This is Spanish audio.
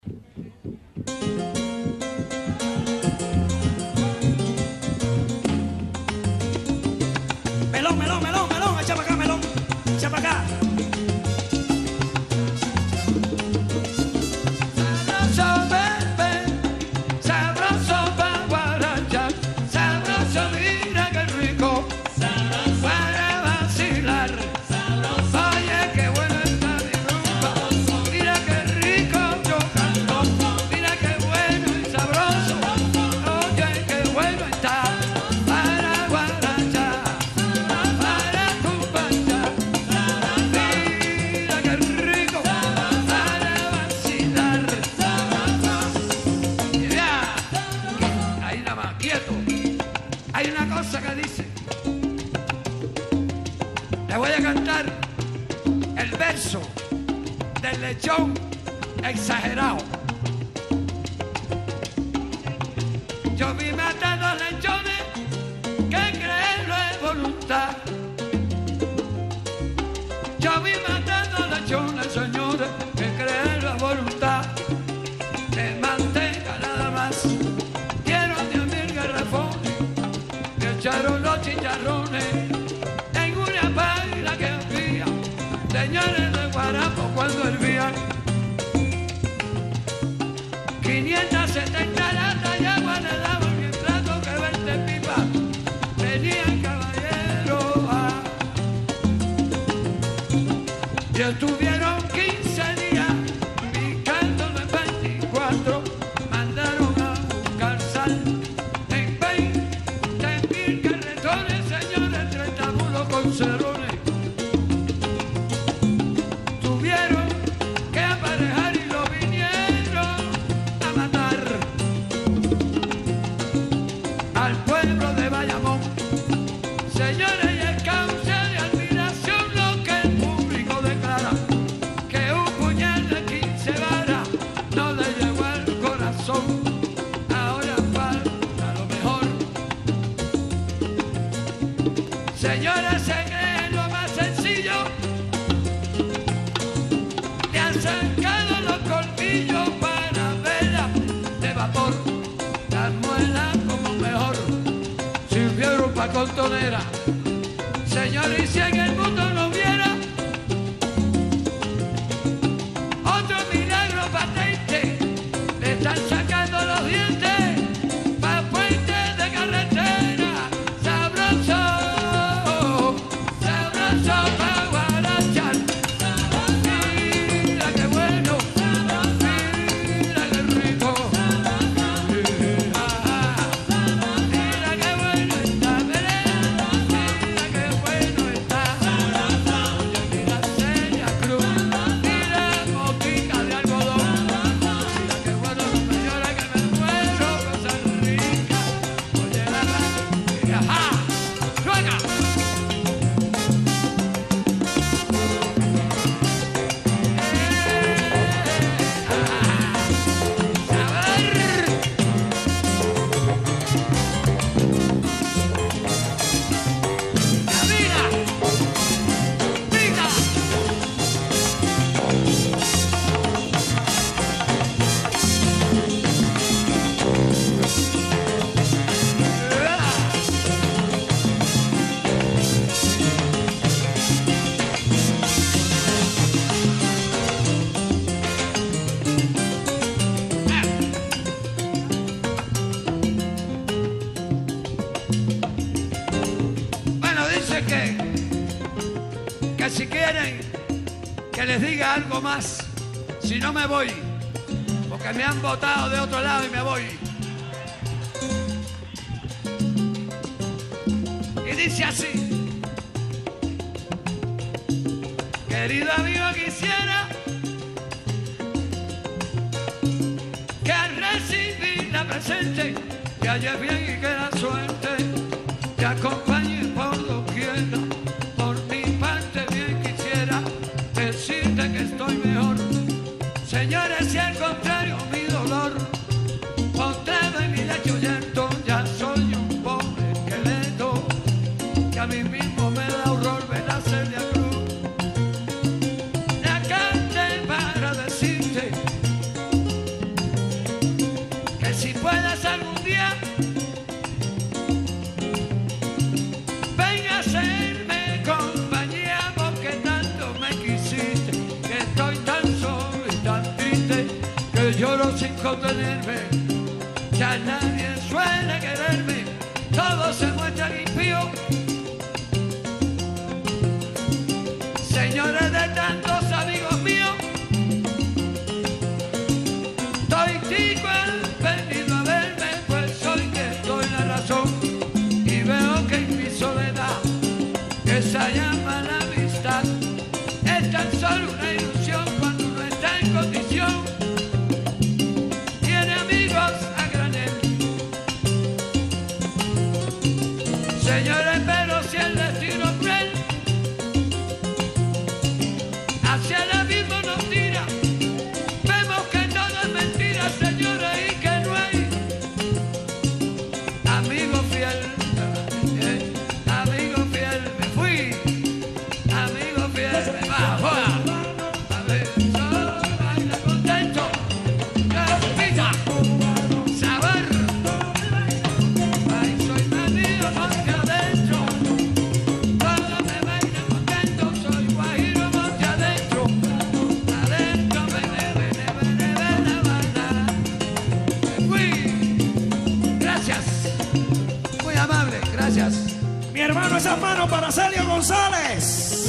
Melón, melón, melón, melón, echa para acá, melón, echa para acá. Sabroso bebé, sabroso pa' guarachar, sabroso mira qué rico, sabroso para vacilar, sabroso, oye qué bueno está mi rumba, mira qué rico yo canto, mira qué bueno y sabroso, oye qué bueno está para guarachar, para cumbanchar, mira qué rico para vacilar. Ya, ahí nada más, quieto. Hay una cosa que dice. Le voy a cantar el verso del lechón exagerado. Yo vi matando lechones que creerlo es voluntad. Yo vi matando lechones, señores, que creerlo es voluntad. De manteca nada más. Quiero 10.000 garrafones que echaron los chicharrones en una página que había. Señores de guarapo cuando hervían 570 latas y agua le daban el plato que 20 pipas venían caballeros y estuvieron 15 días picándolo en 24, mandaron a buscar sal en 20.000 carretones, señores, 30 mulos con cerones. Tuvieron que aparejar y lo vinieron a matar al pueblo de Bayamón. Señores, y es causa de admiración lo que el público declara, que un puñal de 15 varas no le llegó al corazón. Ahora falta lo mejor. Señores, se cree lo más sencillo. Le han sacado los colmillos para verla de vapor. Las muelas como mejor sirvieron pa' contonera. Señor, y si en el mundo no hubiera otro milagro patente, le están sacando los dientes pa' puentes de carretera. Sabroso, sabroso pa' guarachar. Mira qué bueno, mira qué rico. Mira qué bueno está, mira qué bueno está. Oye, mira Celia Cruz, mira botica de algodón. Mira qué bueno, señora, que me muero, cosas ricas. Oye, mira, ajá, ruega. Bueno, dice que si quieren que les diga algo más, si no me voy, porque me han botado de otro lado y me voy. Y dice así: querido amigo, quisiera que al recibir la presente te halles bien y que la suerte te acompañe por doquiera. Por mi parte bien quisiera decirte que estoy mejor. Señores, si al contrario mi dolor postrado en mi lecho llanto, ya soy un pobre esqueleto que a mí mismo me da horror ver la Celia Cruz. La cante para decirte loco tenerme, ya nadie suele quererme, todos se muestran impíos. Señores de tantos amigos míos, toitico han venido a verme, pues soy que doy la razón y veo que en mi soledad esa llama la amistad es tan solo una ilusión cuando uno está en condición. Tiene amigos a granel. Señores, pero si el destino es cruel, hacia el abismo nos tira, vemos que todo es mentira, señores, y que no hay amigo fiel. Amigo fiel, me fui. Amigo fiel, me bajo. A ver, solo baila contento. Pizza, sabor. Ay, soy marido monte adentro. Todo me baila contento, soy guajiro monte adentro. Adentro, vene, baila. Me fui. Gracias. Muy amable, gracias. Mi hermano, esas manos para Celio González.